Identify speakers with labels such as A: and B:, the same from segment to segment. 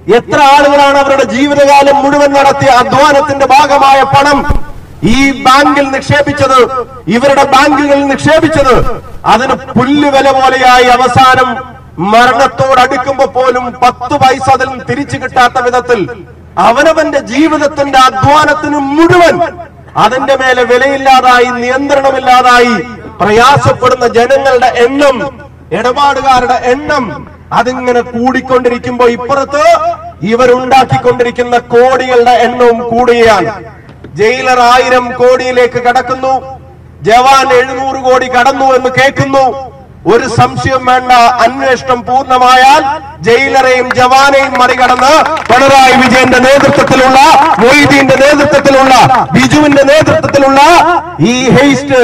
A: എത്ര ആളുകളാണ് അവരുടെ ജീവിതകാലം മുഴുവൻ നടത്തിയ അധ്വാനത്തിന്റെ ഭാഗമായ പണം ഈ ബാങ്കിൽ നിക്ഷേപിച്ചത്, ഇവരുടെ ബാങ്കുകളിൽ നിക്ഷേപിച്ചത്. അതിന് പുല്ലുവില പോലെയായി അവസാനം മരണത്തോടടുക്കുമ്പോ പോലും 10 പൈസ അതിൽ നിന്ന് തിരിച്ചു കിട്ടാത്ത വിധത്തിൽ അവനവന്റെ ജീവിതത്തിന്റെ അധ്വാനത്തിന് മുഴുവൻ അതിന്റെ മേലെ വിലയില്ലാതായി, നിയന്ത്രണമില്ലാതായി പ്രയാസപ്പെടുന്ന ജനങ്ങളുടെ എണ്ണം, ഇടപാടുകാരുടെ എണ്ണം അതിങ്ങനെ കൂടിക്കൊണ്ടിരിക്കുമ്പോ ഇപ്പുറത്ത് ഇവരുണ്ടാക്കിക്കൊണ്ടിരിക്കുന്ന കോടികളുടെ എണ്ണവും കൂടുകയാണ്. ജയിലർ 1000 കോടിയിലേക്ക് കടക്കുന്നു, ജവാൻ 700 കോടി കടന്നു എന്ന് കേൾക്കുന്നു. ഒരു സംശയം വേണ്ട, അന്വേഷണം പൂർണ്ണമായാൽ ജയിലറെയും ജവാനെയും മറികടന്ന് പിണറായി വിജയന്റെ നേതൃത്വത്തിലുള്ള, മൊയ്തീന്റെ നേതൃത്വത്തിലുള്ള, ബിജുവിന്റെ നേതൃത്വത്തിലുള്ള ഈ ഹെയ്സ്റ്റ്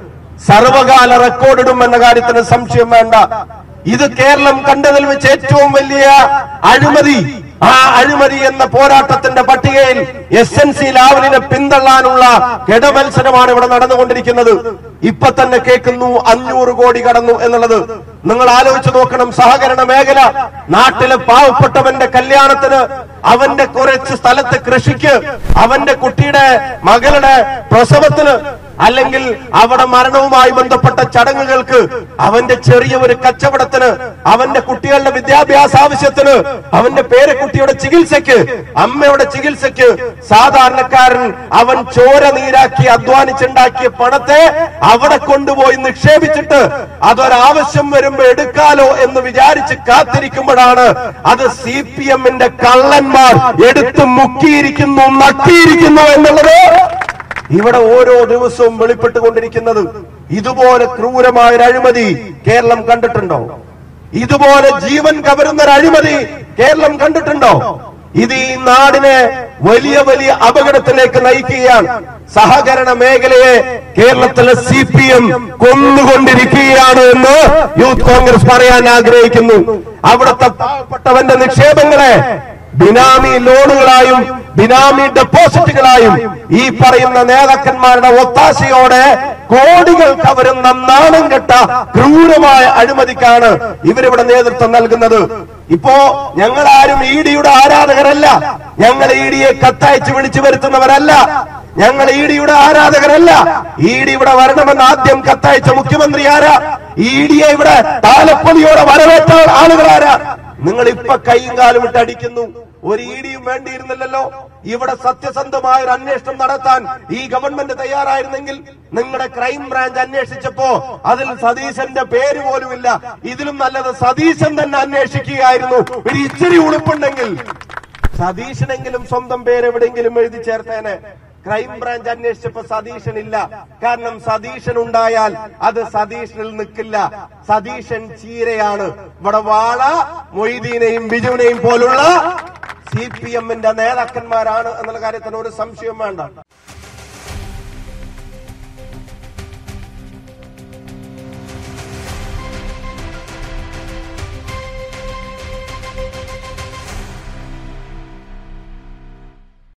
A: സർവകാല റെക്കോർഡിടും എന്ന കാര്യത്തിന് സംശയം വേണ്ട. ഇത് കേരളം കണ്ടതിൽ വെച്ച് ഏറ്റവും വലിയ അഴിമതി. ആ അഴിമതി എന്ന പോരാട്ടത്തിന്റെ പട്ടികയിൽ SNC ലാവലിനെ പിന്തള്ളാനുള്ള കെടമത്സരമാണ് ഇവിടെ നടന്നുകൊണ്ടിരിക്കുന്നത്. ഇപ്പൊ തന്നെ കേൾക്കുന്നു 500 കോടി കടന്നു എന്നുള്ളത്. നിങ്ങൾ ആലോചിച്ച് നോക്കണം, സഹകരണ മേഖല, നാട്ടിലെ പാവപ്പെട്ടവന്റെ കല്യാണത്തിന്, അവന്റെ കുറച്ച് സ്ഥലത്ത് കൃഷിക്ക്, അവന്റെ കുട്ടിയുടെ മകളുടെ പ്രസവത്തിന്, അല്ലെങ്കിൽ അവിടെ മരണവുമായി ബന്ധപ്പെട്ട ചടങ്ങുകൾക്ക്, അവന്റെ ചെറിയ ഒരു കച്ചവടത്തിന്, അവന്റെ കുട്ടികളുടെ വിദ്യാഭ്യാസ ആവശ്യത്തിന്, അവന്റെ പേരക്കുട്ടിയുടെ ചികിത്സയ്ക്ക്, അമ്മയുടെ ചികിത്സയ്ക്ക് സാധാരണക്കാരൻ അവൻ ചോര നീരാക്കി അധ്വാനിച്ചുണ്ടാക്കിയ പണത്തെ അവിടെ കൊണ്ടുപോയി നിക്ഷേപിച്ചിട്ട് അതൊരാവശ്യം വരുമ്പോ എടുക്കാലോ എന്ന് വിചാരിച്ച് കാത്തിരിക്കുമ്പോഴാണ് അത് CPM-ന്റെ കള്ളന്മാർ എടുത്ത് മുക്കിയിരിക്കുന്നു, നക്കിയിരിക്കുന്നു എന്നുള്ളത് ഇവിടെ ഓരോ ദിവസവും വെളിപ്പെട്ടുകൊണ്ടിരിക്കുന്നത്. ഇതുപോലെ ക്രൂരമായ ഒരു അഴിമതി കേരളം കണ്ടിട്ടുണ്ടോ? ഇതുപോലെ ജീവൻ കവരുന്ന ഒരു അഴിമതി കേരളം കണ്ടിട്ടുണ്ടോ? ഇത് ഈ നാടിനെ വലിയ വലിയ അപകടത്തിലേക്ക് നയിക്കുകയാണ്. സഹകരണ മേഖലയെ കേരളത്തിലെ CPM കൊന്നുകൊണ്ടിരിക്കുകയാണ് എന്ന് യൂത്ത് കോൺഗ്രസ് പറയാൻ ആഗ്രഹിക്കുന്നു. അവിടുത്തെ പാവപ്പെട്ടവന്റെ നിക്ഷേപങ്ങളെ ബിനാമി ലോണുകളായും ബിനാമി ഡെപ്പോസിറ്റുകളായും ഈ പറയുന്ന നേതാക്കന്മാരുടെ ഒത്താശയോടെ കോടികൾ കവരുന്ന നാണം കെട്ട ക്രൂരമായ അഴിമതിക്കാണ് ഇവരിവിടെ നേതൃത്വം നൽകുന്നത്. ഇപ്പോ ഞങ്ങളാരും ED-യുടെ ആരാധകരല്ല, ഞങ്ങൾ ED-യെ കത്തയച്ച് വിളിച്ചു വരുത്തുന്നവരല്ല, ഞങ്ങൾ ED-യുടെ ആരാധകരല്ല. ED ഇവിടെ വരണമെന്ന് ആദ്യം കത്തയച്ച മുഖ്യമന്ത്രി ആരാ? ED-യെ ഇവിടെ താലപ്പൊലിയോടെ വരവേറ്റ ആളുകളാരാ? നിങ്ങൾ ഇപ്പൊ കൈയും കാലും ഇട്ട് അടിക്കുന്നു. ഒരു ED-യും വേണ്ടിയിരുന്നില്ലല്ലോ. ഇവിടെ സത്യസന്ധമായ ഒരു അന്വേഷണം നടത്താൻ ഈ ഗവൺമെന്റ് തയ്യാറായിരുന്നെങ്കിൽ നിങ്ങളുടെ ക്രൈം ബ്രാഞ്ച് അന്വേഷിച്ചപ്പോ അതിൽ സതീശന്റെ പേര് പോലുമില്ല. ഇതിലും നല്ലത് സതീശൻ തന്നെ അന്വേഷിക്കുകയായിരുന്നു. ഒരു ഇച്ചിരി ഉളുപ്പുണ്ടെങ്കിൽ സതീശനെങ്കിലും സ്വന്തം പേര് എവിടെയെങ്കിലും എഴുതി ചേർത്തേനെ. Crime branch അന്വേഷിച്ചപ്പോ സതീശനില്ല. കാരണം സതീശൻ ഉണ്ടായാൽ അത് സതീശനിൽ നിൽക്കില്ല. സതീശൻ ചീരയാണ്. ഇവിടെ വാള മൊയ്തീനെയും ബിജുവിനെയും പോലുള്ള CPM-ന്റെ നേതാക്കന്മാരാണ് എന്നുള്ള കാര്യത്തിന് ഒരു സംശയം വേണ്ട.